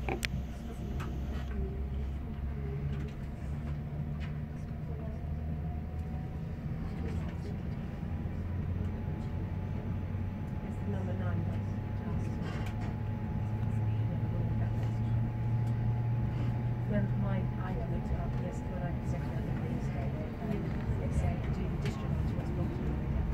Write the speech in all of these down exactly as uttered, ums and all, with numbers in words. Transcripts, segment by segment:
Number nine. When my I looked it up yesterday when I second it yesterday, it said do the district to West Brompton.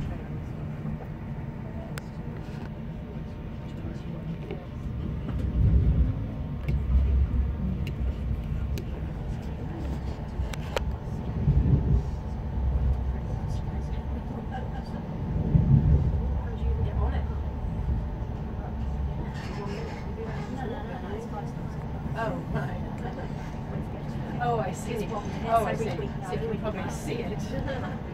Oh, right. Oh, I see. Oh, I see. So you can probably see it.